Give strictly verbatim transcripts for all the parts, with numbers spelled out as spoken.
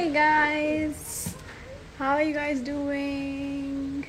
Hey guys, how are you guys doing?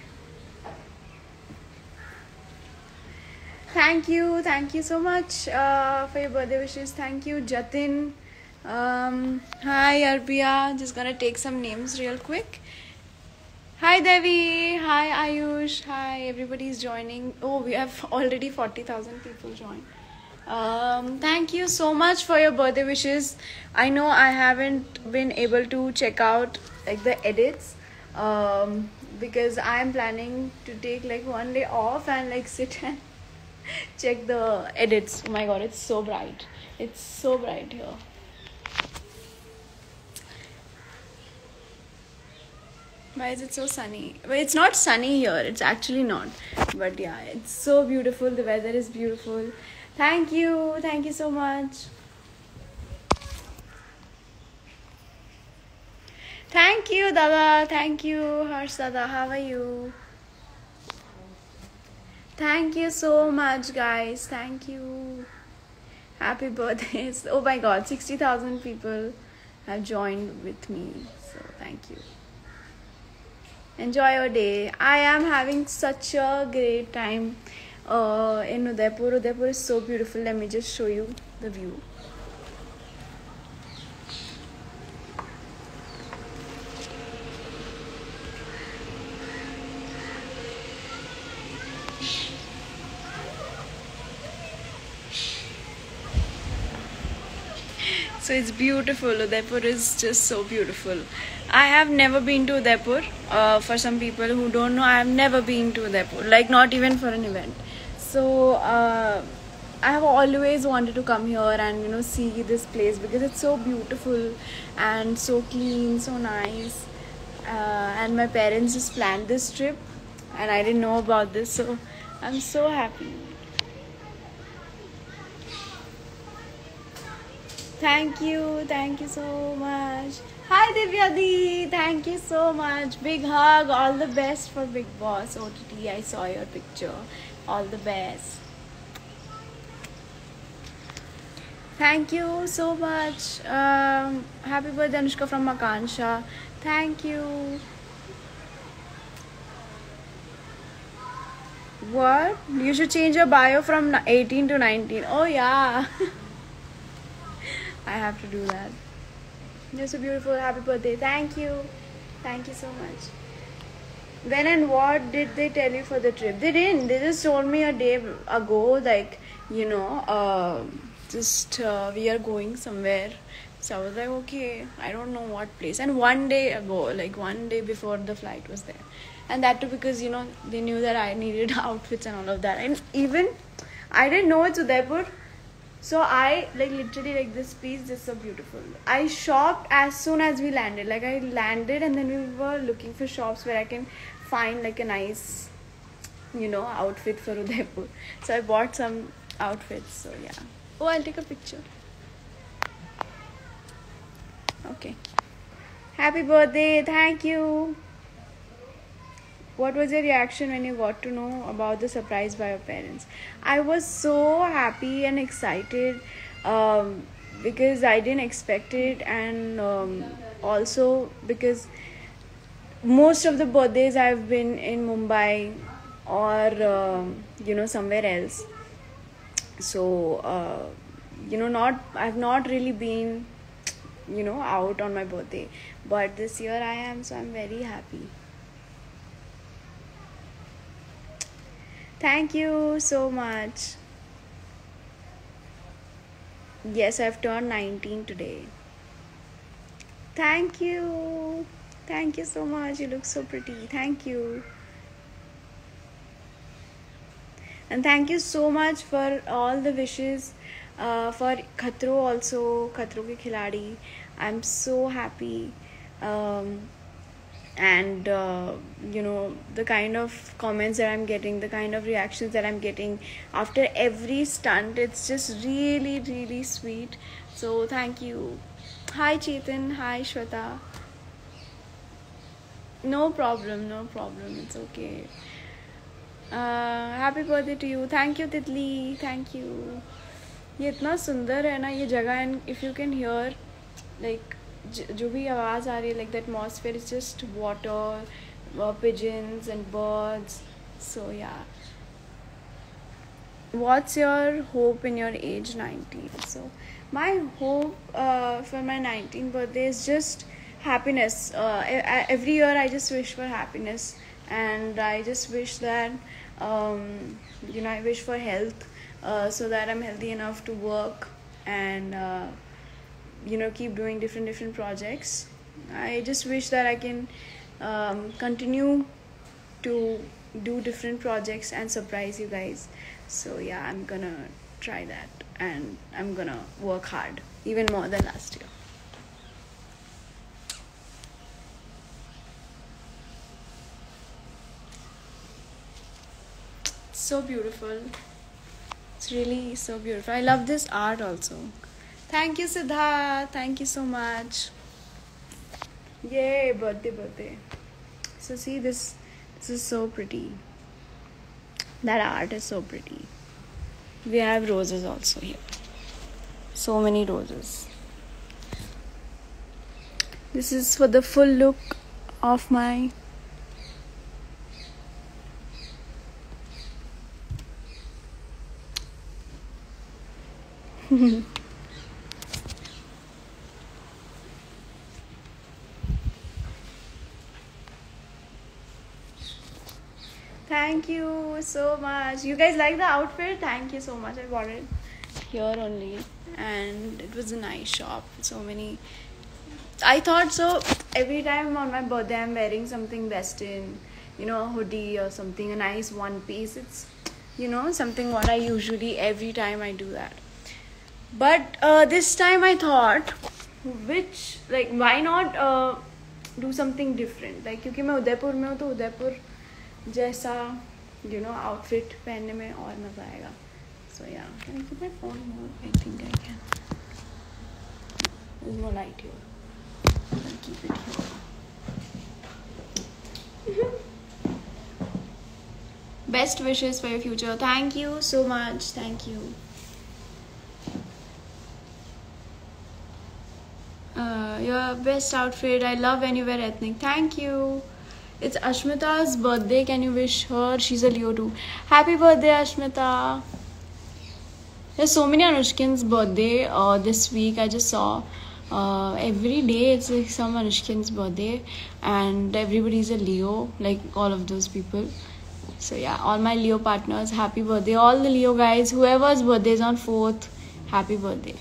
Thank you, thank you so much uh, for your birthday wishes. Thank you, Jatin. Um, hi, Arpia. Just gonna take some names real quick. Hi, Devi. Hi, Ayush. Hi, everybody's joining. Oh, we have already forty thousand people joined. Um, thank you so much for your birthday wishes. I know I haven't been able to check out like the edits um, because I'm planning to take like one day off and like sit and check the edits. Oh my god, it's so bright. It's so bright here. Why is it so sunny? Well, it's not sunny here. It's actually not. But yeah, it's so beautiful. The weather is beautiful. Thank you. Thank you so much. Thank you, Dada. Thank you, Harsh Dada. How are you? Thank you so much, guys. Thank you. Happy birthdays. Oh my god, sixty thousand people have joined with me. So, thank you. Enjoy your day. I am having such a great time uh, in Udaipur. Udaipur is so beautiful. Let me just show you the view. So it's beautiful. Udaipur is just so beautiful. I have never been to Udaipur. Uh, for some people who don't know, I have never been to Udaipur. Like not even for an event. So uh, I have always wanted to come here and you know see this place because it's so beautiful and so clean, so nice. Uh, and my parents just planned this trip, and I didn't know about this, so I'm so happy. Thank you, thank you so much. Hi Divyadi, thank you so much. Big hug, all the best for Big Boss O T T. I saw your picture. All the best. Thank you so much. Um, happy birthday, Anushka from Makansha. Thank you. What? You should change your bio from eighteen to nineteen. Oh, yeah. I have to do that. You're so beautiful. Happy birthday. Thank you. Thank you so much. When and what did they tell you for the trip? They didn't. They just told me a day ago, like, you know, uh, just uh, we are going somewhere. So I was like, okay, I don't know what place. And one day ago, like one day before the flight was there. And that too because, you know, they knew that I needed outfits and all of that. And even, I didn't know it's Udaipur. So I like literally like this piece is so beautiful. I shopped as soon as we landed. Like I landed and then we were looking for shops where I can find like a nice, you know, outfit for Udaipur. So I bought some outfits. So yeah. Oh, I'll take a picture. Okay. Happy birthday. Thank you. What was your reaction when you got to know about the surprise by your parents? I was so happy and excited um, because I didn't expect it, and um, also because most of the birthdays I've been in Mumbai or um, you know somewhere else. So uh, you know, not I've not really been you know out on my birthday, but this year I am, so I'm very happy. Thank you so much. Yes, I've turned nineteen today. Thank you. Thank you so much. You look so pretty. Thank you. And thank you so much for all the wishes uh, for Khatro also, Khatro ke Khiladi. I'm so happy. Um, and uh, you know the kind of comments that I'm getting, the kind of reactions that I'm getting after every stunt, it's just really really sweet. So thank you. Hi Chetan. Hi Shweta. No problem, no problem, it's okay. Uh, happy birthday to you. Thank you Titli. Thank you. ये इतना सुंदर है ना ये जगह, and if you can hear like j- जो भी आवाज़ आ रही है, like the atmosphere is just water, uh, pigeons and birds. So yeah. What's your hope in your age nineteen? So my hope uh, for my nineteenth birthday is just happiness. Uh, e- every year I just wish for happiness, and I just wish that um, you know I wish for health, uh, so that I'm healthy enough to work and uh, you know keep doing different different projects. I just wish that I can um, continue to do different projects and surprise you guys. So yeah, I'm gonna try that, and I'm gonna work hard even more than last year. So beautiful. It's really so beautiful. I love this art also. Thank you, Siddharth. Thank you so much. Yay, birthday, birthday. So see this. This is so pretty. That art is so pretty. We have roses also here. So many roses. This is for the full look of my Thank you so much. You guys like the outfit? Thank you so much. I bought it here only, and it was a nice shop. So many. I thought so. Every time on my birthday, I'm wearing something Western, you know, a hoodie or something, a nice one piece. It's, you know, something what I usually every time I do that. But uh, this time I thought, which like why not uh, do something different? Like क्योंकि मैं उदयपुर में हूँ तो उदयपुर जैसा you know outfit पहनने में और मजा आएगा. So yeah, can I keep my phone more? I think I can. There's more light here. I'll keep it here. Best wishes for your future. Thank you so much. Thank you. Uh, your best outfit. I love when you wear ethnic. Thank you. It's Ashmita's birthday. Can you wish her? She's a Leo too. Happy birthday, Ashmita. There's so many Anushkin's birthday uh, this week. I just saw uh, every day it's like some Anushkin's birthday, and everybody's a Leo, like all of those people. So yeah, all my Leo partners, happy birthday. All the Leo guys, whoever's birthday is on fourth, happy birthday.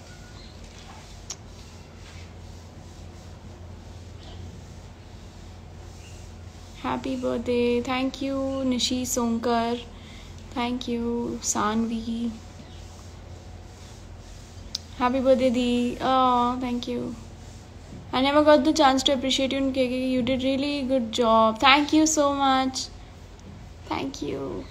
Happy birthday. Thank you, Nishi Sonkar. Thank you, Sanvi. Happy birthday, Dee. Oh, thank you. I never got the chance to appreciate you in K K. You did really good job. Thank you so much. Thank you.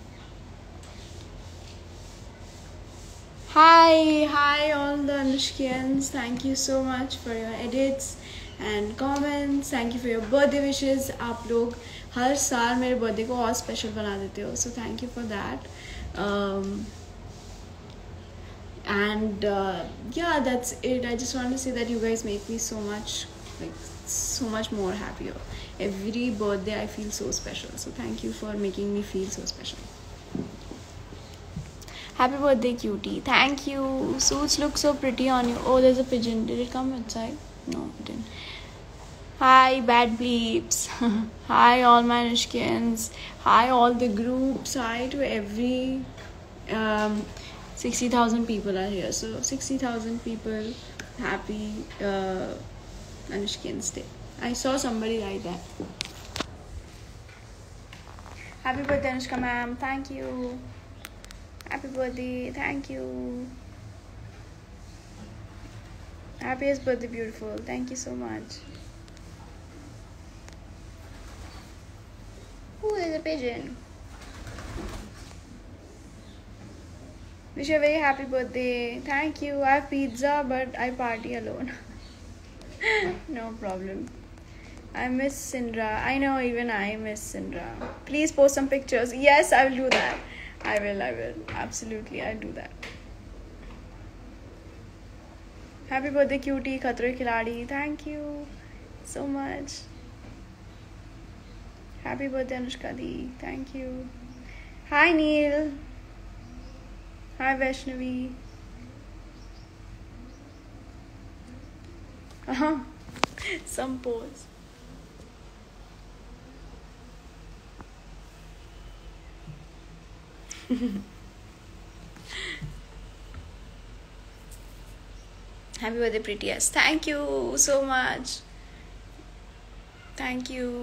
Hi, hi all the Anushkians. Thank you so much for your edits and comments. Thank you for your birthday wishes. आप लोग हर साल मेरे birthday को और special बना देते हो. So thank you for that. Um, and uh, yeah, that's it. I just want to say that you guys make me so much, like so much more happier. Every birthday I feel so special. So thank you for making me feel so special. Happy birthday, cutie. Thank you. Suits look so pretty on you. Oh, there's a pigeon. Did it come inside? No, it didn't. Hi, bad bleeps. Hi, all my Anushkins. Hi, all the groups. Hi to every... Um, sixty thousand people are here. So, sixty thousand people. Happy uh, Anushkin's Day. I saw somebody write that. Happy birthday, Anushka ma'am. Thank you. Happy birthday. Thank you. Happiest birthday, beautiful. Thank you so much. Ooh, there's a pigeon. Wish you a very happy birthday. Thank you. I have pizza, but I party alone. No problem. I miss Sindra. I know, even I miss Sindra. Please post some pictures. Yes, I will do that. I will, I will. Absolutely, I'll do that. Happy birthday, cutie, Khatre Khiladi. Thank you so much. Happy birthday, Anushka Di. Thank you. Hi, Neil. Hi, Vaishnavi. Uh-huh. Some pose. Happy birthday, prettiest. Thank you so much. Thank you.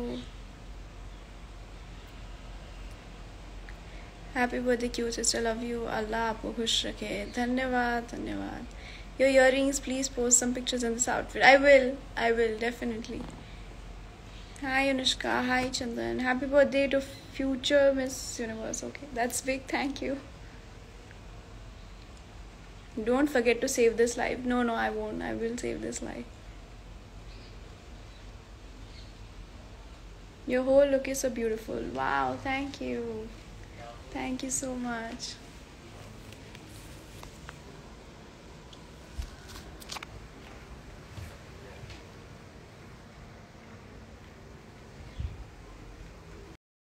Happy birthday, cute sister. Love you. Allah आपको खुश रखे. धन्यवाद धन्यवाद. Your earrings, please post some pictures in this outfit. I will. I will definitely. Hi Anushka. Hi Chandan. Happy birthday to future Miss Universe. Okay, that's big. Thank you. Don't forget to save this live. No, no, I won't. I will save this live. Your whole look is so beautiful. Wow, thank you. Thank you so much.